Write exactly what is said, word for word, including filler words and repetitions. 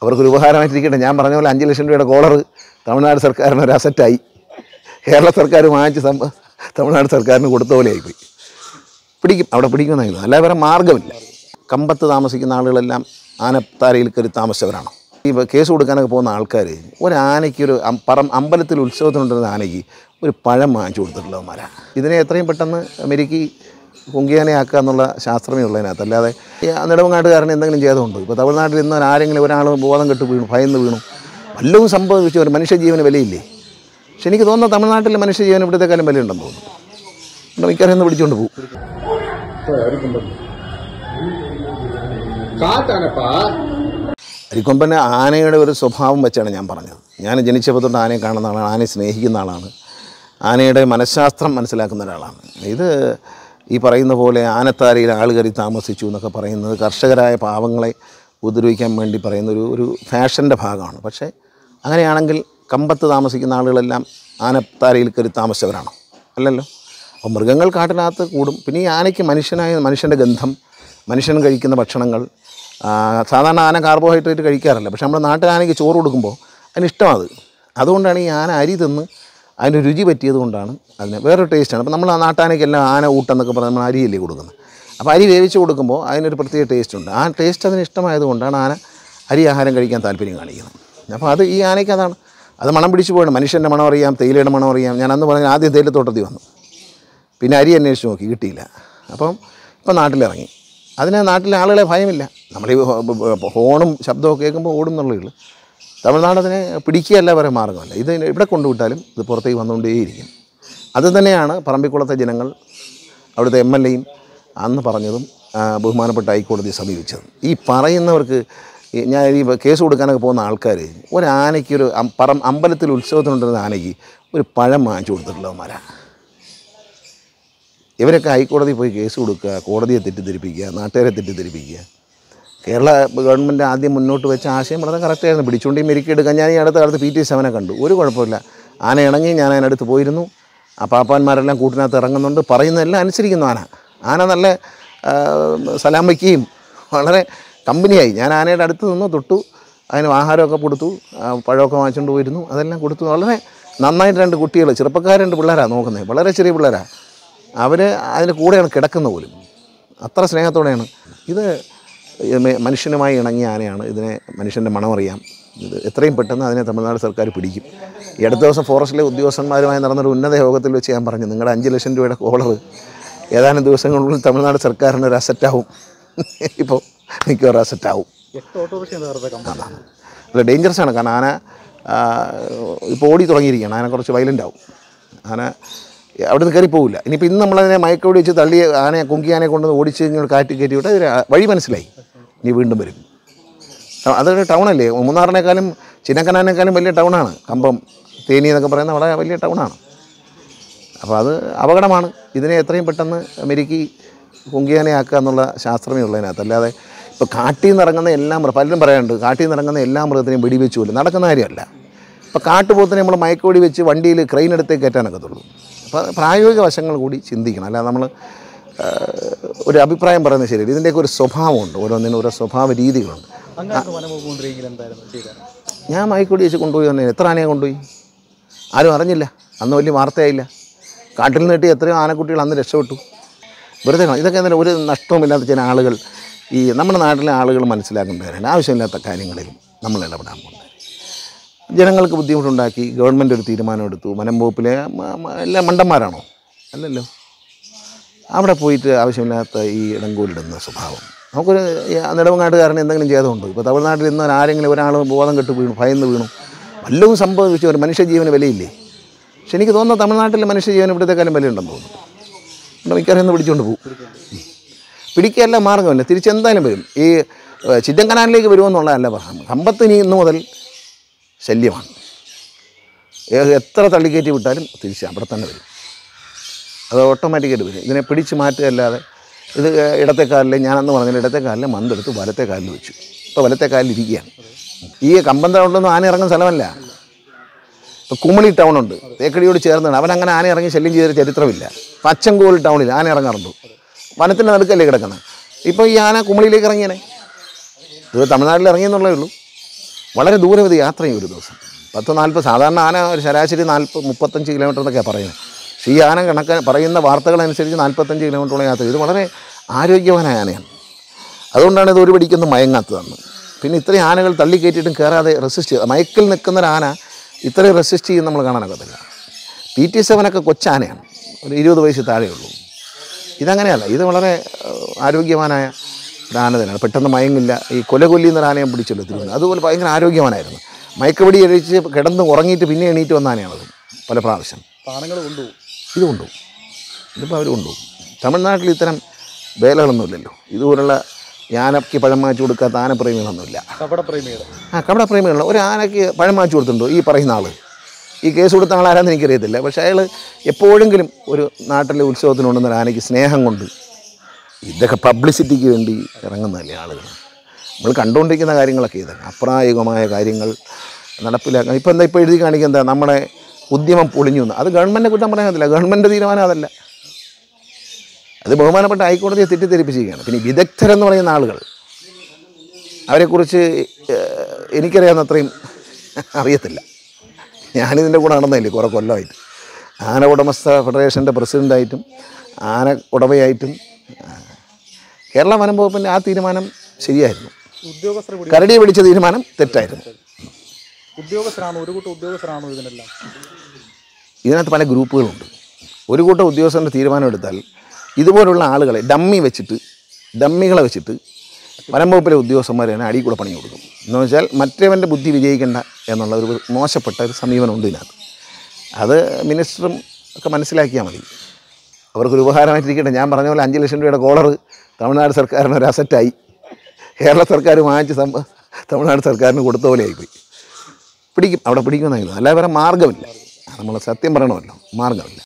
അവർക്കൊരു ഉപകാരമായിട്ടിരിക്കട്ടെ. ഞാൻ പറഞ്ഞ പോലെ അഞ്ച് ലക്ഷം രൂപയുടെ കോളർ തമിഴ്നാട് സർക്കാരിന് ഒരു അസറ്റായി. കേരള സർക്കാർ വാങ്ങിച്ച് സംഭ തമിഴ്നാട് സർക്കാരിന് കൊടുത്ത പോലെ ആയിപ്പോയി. പിടിക്കും, അവിടെ പിടിക്കുമെന്നായിരുന്നു, അല്ലാതെ വേറെ മാർഗ്ഗമില്ല. കമ്പത്ത് താമസിക്കുന്ന ആളുകളെല്ലാം ആനത്താരയിൽ കയറി താമസിച്ചവരാണ്. ഈ കേസ് കൊടുക്കാനൊക്കെ പോകുന്ന ആൾക്കാർ ഒരു ആനയ്ക്കൊരു പറം അമ്പലത്തിൽ ഉത്സവത്തിനുണ്ടെന്ന ആനയ്ക്ക് ഒരു പഴം വാങ്ങിച്ചു കൊടുത്തിട്ടുള്ളവന്മാരാണ്. ഇതിനെ എത്രയും പെട്ടെന്ന് മെരുക്കി കുങ്കിയാനയാക്കുക എന്നുള്ള ശാസ്ത്രമേ ഉള്ളതിനകത്ത്, അല്ലാതെ നെടുമങ്ങാട്ടുകാരന് എന്തെങ്കിലും ചെയ്തതുണ്ട്. ഇപ്പോൾ തമിഴ്നാട്ടിൽ ഇന്ന് ആരെങ്കിലും ഒരാൾ ബോധം കെട്ട് വീണു, ഭയന്ന് വീണു, വല്ലതും സംഭവിച്ചു, ഒരു മനുഷ്യജീവന് വിലയില്ലേ? പക്ഷെ എനിക്ക് തോന്നുന്നു തമിഴ്നാട്ടിലെ മനുഷ്യജീവൻ ഇവിടത്തെക്കാളും വിലയുണ്ടെന്ന് തോന്നുന്നു. മിക്കവാറും പിടിച്ചുകൊണ്ട് പോകും. അരിക്കൊമ്പന് ആനയുടെ ഒരു സ്വഭാവം വെച്ചാണ് ഞാൻ പറഞ്ഞത്. ഞാൻ ജനിച്ചപ്പോൾ തൊട്ട് ആനയെ കാണുന്ന ആളാണ്, ആനയെ സ്നേഹിക്കുന്ന ആളാണ്, ആനയുടെ മനഃശാസ്ത്രം മനസ്സിലാക്കുന്ന ഒരാളാണ്. ഇത് ഈ പറയുന്ന പോലെ ആനത്താരയിൽ ആൾ കയറി താമസിച്ചു എന്നൊക്കെ പറയുന്നത് കർഷകരായ പാവങ്ങളെ ഉപദ്രവിക്കാൻ വേണ്ടി പറയുന്ന ഒരു ഒരു ഫാഷൻ്റെ ഭാഗമാണ്. പക്ഷേ അങ്ങനെയാണെങ്കിൽ കമ്പത്ത് താമസിക്കുന്ന ആളുകളെല്ലാം ആനത്താരയിൽ കയറി താമസിച്ചവരാണോ? അല്ലല്ലോ. അപ്പോൾ മൃഗങ്ങൾ കാട്ടിനകത്ത് കൂടും. പിന്നെ ഈ ആനയ്ക്ക് മനുഷ്യനായ മനുഷ്യൻ്റെ ഗന്ധം, മനുഷ്യൻ കഴിക്കുന്ന ഭക്ഷണങ്ങൾ, സാധാരണ ആന കാർബോഹൈഡ്രേറ്റ് കഴിക്കാറില്ല, പക്ഷെ നമ്മുടെ നാട്ടിൽ ആനയ്ക്ക് ചോറ് കൊടുക്കുമ്പോൾ അതിന് ഇഷ്ടമാണ്. അതുകൊണ്ടാണ് ഈ ആന അരി തിന്ന് അതിന് രുചി പറ്റിയത് കൊണ്ടാണ് അതിന് വേറൊരു ടേസ്റ്റാണ്. അപ്പോൾ നമ്മൾ ആ നാട്ടാനയ്ക്കെല്ലാം ആന ഊട്ടെന്നൊക്കെ പറഞ്ഞാൽ നമ്മൾ അരിയല്ലേ കൊടുക്കുന്നത്. അപ്പോൾ അരി വേവിച്ച് കൊടുക്കുമ്പോൾ അതിനൊരു പ്രത്യേക ടേസ്റ്റ് ഉണ്ട്. ആ ടേസ്റ്റ് അതിന് ഇഷ്ടമായതുകൊണ്ടാണ് ആന അരി ആഹാരം കഴിക്കാൻ താല്പര്യം കാണിക്കുന്നത്. അപ്പോൾ അത് ഈ ആനയ്ക്ക് അതാണ്, അത് മണം പിടിച്ചു പോകണം. മനുഷ്യൻ്റെ മണം അറിയാം, തേയിലയുടെ മണം അറിയാം. ഞാൻ അന്ന് പറഞ്ഞാൽ ആദ്യം തേയിലത്തോട്ടത്തിൽ വന്നു, പിന്നെ അരി അന്വേഷിച്ച് നോക്കി, കിട്ടിയില്ല. അപ്പം ഇപ്പം നാട്ടിലിറങ്ങി. അതിന് നാട്ടിലെ ആളുകളെ ഭയമില്ല. നമ്മൾ ഈ ഹോണും ശബ്ദമൊക്കെ കേൾക്കുമ്പോൾ ഓടും എന്നുള്ളൂ. തമിഴ്നാട് അതിനെ പിടിക്കുകയല്ല വരെ മാർഗ്ഗമല്ല. ഇത് ഇവിടെ കൊണ്ടുവിട്ടാലും ഇത് പുറത്തേക്ക് വന്നുകൊണ്ടേയിരിക്കും. അത് തന്നെയാണ് പറമ്പിക്കുളത്തെ ജനങ്ങൾ അവിടുത്തെ എം എൽ എയും അന്ന് പറഞ്ഞതും ബഹുമാനപ്പെട്ട ഹൈക്കോടതിയെ സമീപിച്ചതും. ഈ പറയുന്നവർക്ക്, ഞാൻ ഈ കേസ് കൊടുക്കാനൊക്കെ പോകുന്ന ആൾക്കാർ ഒരു ആനയ്ക്കൊരു പറം അമ്പലത്തിൽ ഉത്സവത്തിനുണ്ടെന്ന ആനയ്ക്ക് ഒരു പഴം വാങ്ങിച്ചു കൊടുത്തിട്ടുള്ളവന്മാരാണ്. ഇവരൊക്കെ ഹൈക്കോടതി പോയി കേസ് കൊടുക്കുക, കോടതിയെ തെറ്റിദ്ധരിപ്പിക്കുക, നാട്ടുകാരെ തെറ്റിദ്ധരിപ്പിക്കുക. കേരള ഗവൺമെൻറ് ആദ്യം മുന്നോട്ട് വെച്ച ആശയം വളരെ കറക്റ്റായിരുന്നു. പിടിച്ചുകൊണ്ട് ഈ മെരുക്കിയെടുക്കാൻ. ഞാൻ ഈ അടുത്ത കാലത്ത് പി ടി സെവനെ കണ്ടു, ഒരു കുഴപ്പമില്ല. ആന ഇണങ്ങി, ഞാൻ അതിനടുത്ത് പോയിരുന്നു. ആ പാപ്പാന്മാരെല്ലാം കൂട്ടിനകത്ത് ഇറങ്ങുന്നുണ്ട്, പറയുന്നതെല്ലാം അനുസരിക്കുന്നു. ആന ആന നല്ല സലാം വയ്ക്കുകയും വളരെ കമ്പനിയായി. ഞാൻ ആനയുടെ അടുത്ത് നിന്നു, തൊട്ടു, അതിന് ആഹാരമൊക്കെ കൊടുത്തു, പഴമൊക്കെ വാങ്ങിച്ചുകൊണ്ട് പോയിരുന്നു, അതെല്ലാം കൊടുത്തു. വളരെ നന്നായിട്ട് രണ്ട് കുട്ടികൾ, ചെറുപ്പക്കാർ രണ്ട് പിള്ളേരാണ് നോക്കുന്നത്, വളരെ ചെറിയ പിള്ളേരാണ്. അവർ അതിൻ്റെ കൂടെയാണ് കിടക്കുന്ന പോലും, അത്ര സ്നേഹത്തോടെയാണ്. ഇത് മനുഷ്യനുമായി ഇണങ്ങിയ ആനയാണ്. ഇതിനെ മനുഷ്യൻ്റെ മണമറിയാം. ഇത് എത്രയും പെട്ടെന്ന് അതിനെ തമിഴ്നാട് സർക്കാർ പിടിക്കും. ഈ അടുത്ത ദിവസം ഫോറസ്റ്റിലെ ഉദ്യോഗസ്ഥന്മാരുമായി നടന്നൊരു ഉന്നത യോഗത്തിൽ വെച്ച് ഞാൻ പറഞ്ഞു, നിങ്ങളുടെ അഞ്ച് ലക്ഷം രൂപയുടെ കോളർ ഏതാനും ദിവസങ്ങളിലുള്ളിൽ തമിഴ്നാട് സർക്കാരിന് ഒരു അസറ്റാവും. ഇപ്പോൾ മിക്കവാറും അസറ്റാവും. അല്ല, ഡേഞ്ചറസ് ആണ്. കാരണം ആന ഇപ്പോൾ ഓടി തുടങ്ങിയിരിക്കുകയാണ്. ആന കുറച്ച് വയലൻ്റ് ആവും. ആന അവിടെ നിന്ന് കയറി പോകില്ല. ഇനിയിപ്പോൾ ഇന്ന് നമ്മളതിനെ മയക്കോടി വെച്ച് തള്ളി ആനയെ കുങ്കി ആനയെ കൊണ്ടുവന്ന് ഓടിച്ച് ഇങ്ങനെ കാറ്റി കയറ്റി വിട്ട് അതിന് വഴി മനസ്സിലായി, ഇനി വീണ്ടും വരും. അതൊരു ടൗണല്ലേ, മൂന്നാറിനേക്കാളും ചിന്നക്കനാനേക്കാളും വലിയ ടൗണാണ് കമ്പം, തേനി എന്നൊക്കെ പറയുന്ന വളരെ വലിയ ടൗണാണ്. അപ്പോൾ അത് അപകടമാണ്. ഇതിനെ എത്രയും പെട്ടെന്ന് മെരുക്കി കുങ്കിയാനയാക്കുക എന്നുള്ള ശാസ്ത്രമേ ഉള്ളതിനകത്ത്, അല്ലാതെ ഇപ്പോൾ കാട്ടിൽ നിന്ന് ഇറങ്ങുന്ന എല്ലാ മൃഗം, പലരും പറയാനുണ്ട് കാട്ടിൽ നിന്ന് ഇറങ്ങുന്ന എല്ലാ മൃഗത്തിനെയും വെടിവെച്ച് പോലും നടക്കുന്ന കാര്യമല്ല. ഇപ്പോൾ കാട്ടുപോത്തിനെ നമ്മൾ മയക്കോടി വെച്ച് വണ്ടിയിൽ ക്രെയിൻ എടുത്തേ കയറ്റാനൊക്കത്തുള്ളൂ. അപ്പോൾ പ്രായോഗിക വശങ്ങൾ കൂടി ചിന്തിക്കണം. അല്ലാതെ നമ്മൾ ഒരു അഭിപ്രായം പറയുന്നത് ശരിയല്ല. ഇതിൻ്റെയൊക്കെ ഒരു സ്വഭാവമുണ്ട്, ഓരോന്നിനും ഓരോ സ്വഭാവ രീതികളുണ്ട്. ഞാൻ മയക്കോടി വെച്ച് കൊണ്ടുപോയി തന്നെ എത്ര ആനയെ കൊണ്ടുപോയി, ആരും അറിഞ്ഞില്ല. അന്ന് വലിയ വാർത്തയായില്ല. കാട്ടിൽ നിന്നിട്ട് എത്രയോ ആനക്കുട്ടികൾ അന്ന് രക്ഷപ്പെട്ടു. വെറുതെ ഇതൊക്കെ എന്തായാലും ഒരു നഷ്ടവുമില്ലാത്ത ചില ആളുകൾ, ഈ നമ്മുടെ നാട്ടിലെ ആളുകൾ മനസ്സിലാക്കേണ്ടവരാണ്. ആവശ്യമില്ലാത്ത കാര്യങ്ങളിൽ നമ്മൾ ഇടപെടാൻ പോകുന്നത് ജനങ്ങൾക്ക് ബുദ്ധിമുട്ടുണ്ടാക്കി ഗവൺമെൻറ് ഒരു തീരുമാനമെടുത്തു. വനം വകുപ്പിലെ എല്ലാ മണ്ടന്മാരാണോ? അല്ലല്ലോ. അവിടെ പോയിട്ട് ആവശ്യമില്ലാത്ത ഈ ഇടങ്കോലിടുന്ന സ്വഭാവം നമുക്കൊരു നെടുമങ്ങാട്ടുകാരന് എന്തെങ്കിലും ചെയ്തതുണ്ട്. ഇപ്പോൾ തമിഴ്നാട്ടിൽ ഇന്ന് ആരെങ്കിലും ഒരാൾ ബോധം കെട്ട് വീണു, ഭയന്ന് വീണു, വല്ലതും സംഭവിച്ചു, ഒരു മനുഷ്യജീവന് വിലയില്ലേ? പക്ഷെ എനിക്ക് തോന്നുന്നു തമിഴ്നാട്ടിലെ മനുഷ്യജീവൻ ഇവിടത്തെക്കാളും വിലയുണ്ടെന്ന് തോന്നുന്നു. ഇവിടെ മിക്കവാറും പിടിച്ചുകൊണ്ട് പോകും. പിടിക്കുകയല്ല മാർഗ്ഗമല്ല, തിരിച്ചെന്തായാലും വരും. ഈ ചിറ്റങ്കനാലിലേക്ക് വരുമെന്നുള്ളതല്ല പറയാം. കമ്പത്തിന് ഇന്ന് മുതൽ ശല്യമാണ്. എത്ര തള്ളിക്കയറ്റി വിട്ടാലും തിരിച്ച് അവിടെ തന്നെ വരും. അത് ഓട്ടോമാറ്റിക്കായിട്ട് വരും. ഇതിനെ പിടിച്ച് മാറ്റുകയല്ലാതെ. ഇത് ഇടത്തെ കാലിൽ, ഞാനന്ന് പറഞ്ഞാൽ ഇടത്തെ കാലിൽ മന്തെടുത്ത് വലത്തെ കാലിൽ വെച്ചു. ഇപ്പോൾ വലത്തെ കാലിൽ ഇരിക്കുകയാണ്. ഈ കമ്പം ടൗണിലൊന്നും ആന ഇറങ്ങുന്ന സ്ഥലമല്ല. ഇപ്പോൾ കുമളി ടൗണുണ്ട്, തേക്കടിയോട് ചേർന്നാണ്. അവനങ്ങനെ ആന ഇറങ്ങി ശല്യം ചെയ്തൊരു ചരിത്രമില്ല. പച്ചങ്കോൽ ടൗണിൽ ആന ഇറങ്ങാറുണ്ട്, വനത്തിൻ്റെ നടുക്കല്ലേ കിടക്കുന്നത്. ഇപ്പോൾ ഈ ആന കുമളിയിലേക്ക് ഇറങ്ങിയനെ, ഇത് തമിഴ്നാട്ടിൽ ഇറങ്ങിയെന്നുള്ളേ ഉള്ളൂ. വളരെ ദൂരവധി യാത്ര ചെയ്യും ഒരു ദിവസം. പത്ത് നാൽപ്പത് സാധാരണ ആന ഒരു ശരാശരി നാൽപ്പത് മുപ്പത്തഞ്ച് കിലോമീറ്റർ എന്നൊക്കെയാണ് പറയുന്നത്. പക്ഷേ ഈ ആന കണക്ക് പറയുന്ന വാർത്തകളനുസരിച്ച് നാൽപ്പത്തഞ്ച് കിലോമീറ്ററോളം യാത്ര ചെയ്ത് വളരെ ആരോഗ്യവാനായ ആനയാണ്. അതുകൊണ്ടാണ് ഇത് ഒരു പിടിക്കൊന്നും മയങ്ങാത്തതെന്ന്. പിന്നെ ഇത്രയും ആനകൾ തള്ളിക്കയറ്റിയിട്ടും കയറാതെ റെസിസ്റ്റ് ചെയ്യുക. മയക്കിൽ നിൽക്കുന്ന ഒരു ആന ഇത്രയും റെസിസ്റ്റ് ചെയ്യുന്ന നമ്മൾ കാണാനൊക്കത്തില്ല. പി ടി സെവനൊക്കെ കൊച്ചാനയാണ്, ഒരു ഇരുപത് വയസ്സ് താഴെയുള്ളൂ. ഇതങ്ങനെയല്ല, ഇത് വളരെ ആരോഗ്യവാനായ ഒരു ആന തന്നെയാണ്. പെട്ടെന്ന് മയങ്ങില്ല. ഈ കൊലകൊല്ലിന്നൊരു ആനയും പിടിച്ചല്ലോ തിരുവനന്തപുരം, അതുപോലെ ഭയങ്കര ആരോഗ്യവാനായിരുന്നു. മയക്കപിടി കഴിച്ച് കിടന്ന് ഉറങ്ങിയിട്ട് പിന്നെ എണീറ്റ് വന്ന ആനയാണത് പല പ്രാവശ്യം. ആനകൾ കൊണ്ടുപോകും, ഇത് കൊണ്ടുപോകും. ഇതിപ്പോൾ അവർ കൊണ്ടുപോകും. തമിഴ്നാട്ടിൽ ഇത്തരം വേലകളൊന്നുമില്ലല്ലോ. ഇതുപോലുള്ള ആനയ്ക്ക് പഴം മാച്ചു കൊടുക്കാത്ത ആനപ്രേമികളൊന്നുമില്ല. കപടപ്രേമികൾ ആ കപടപ്രേമികളുള്ള ഒരു ആനയ്ക്ക് പഴം മാച്ചു കൊടുത്തിട്ടുണ്ടോ ഈ പറയുന്ന ആൾ? ഈ കേസ് കൊടുത്ത ആളാരാന്ന് എനിക്കറിയത്തില്ല. പക്ഷേ അയാൾ എപ്പോഴെങ്കിലും ഒരു നാട്ടിലെ ഉത്സവത്തിനുണ്ടെന്ന ഒരു ആനയ്ക്ക് സ്നേഹം കൊണ്ട് ഇതൊക്കെ പബ്ലിസിറ്റിക്ക് വേണ്ടി ഇറങ്ങുന്നതല്ലേ ആളുകൾ. നമ്മൾ കണ്ടുകൊണ്ടിരിക്കുന്ന കാര്യങ്ങളൊക്കെ ഇതാണ് അപ്രായോഗികമായ കാര്യങ്ങൾ നടപ്പിലാക്കാൻ. ഇപ്പോൾ എന്താ ഇപ്പോൾ എഴുതി കാണിക്കുക, എന്താ നമ്മുടെ ഉദ്യമം പൊളിഞ്ഞു എന്ന്. അത് ഗവൺമെൻറ്റിനെ കുറ്റം പറയാൻ പറ്റില്ല, ഗവൺമെൻറ് തീരുമാനം അതല്ല. അത് ബഹുമാനപ്പെട്ട ഹൈക്കോടതിയെ തെറ്റിദ്ധരിപ്പിച്ചിരിക്കുകയാണ്. പിന്നെ വിദഗ്ധരെന്ന് പറയുന്ന ആളുകൾ, അവരെക്കുറിച്ച് എനിക്കറിയാവുന്ന അത്രയും അറിയത്തില്ല. ഞാനിതിൻ്റെ കൂടെ നടന്നതല്ലേ കുറേ കൊല്ലമായിട്ട്. ആന ഉടമസ്ഥ ഫെഡറേഷൻ്റെ പ്രസിഡൻ്റായിട്ടും ആന ഉടമയായിട്ടും. കേരള വനം വകുപ്പിൻ്റെ ആ തീരുമാനം ശരിയായിരുന്നു, കരടി പിടിച്ച തീരുമാനം തെറ്റായിരുന്നു. ഉദ്യോഗസ്ഥരാണോ ഒരു കൂട്ടം ഉദ്യോഗസ്ഥരാണോ ഇതിനെല്ലാം? ഇതിനകത്ത് പല ഗ്രൂപ്പുകളുണ്ട്. ഒരു കൂട്ടം ഉദ്യോഗസ്ഥരുടെ തീരുമാനം എടുത്താൽ ഇതുപോലുള്ള ആളുകളെ ഡമ്മി വെച്ചിട്ട് ഡമ്മികളെ വെച്ചിട്ട് വനം വകുപ്പിലെ ഉദ്യോഗസ്ഥന്മാർ തന്നെ അടിയിൽ കൂടെ പണി കൊടുക്കും. എന്ന് വെച്ചാൽ മറ്റവൻ്റെ ബുദ്ധി വിജയിക്കേണ്ട എന്നുള്ള ഒരു മോശപ്പെട്ട ഒരു സമീപനമുണ്ട് ഇതിനകത്ത്. അത് മിനിസ്റ്ററും ഒക്കെ മനസ്സിലാക്കിയാൽ മതി. അവർക്കൊരു ഉപകാരമായിട്ടിരിക്കട്ടെ. ഞാൻ പറഞ്ഞ പോലെ അഞ്ച് ലക്ഷം രൂപയുടെ കോളർ തമിഴ്നാട് സർക്കാരിന് ഒരു അസറ്റായി, കേരള സർക്കാർ വാങ്ങിച്ച് സംഭ തമിഴ്നാട് സർക്കാരിന് കൊടുത്ത പോലെ ആയിപ്പോയി. പിടിക്കും, അവിടെ പിടിക്കുമെന്നായിരുന്നു. അല്ലാതെ വേറെ മാർഗ്ഗമില്ല. നമ്മൾ സത്യം പറയണമല്ലോ, മാർഗ്ഗമില്ല.